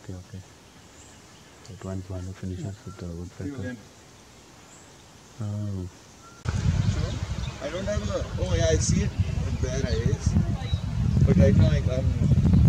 Okay. That one plant finishes with the woodpecker. Oh. I don't have a. Oh yeah, I see it with bare eyes. But right now I'm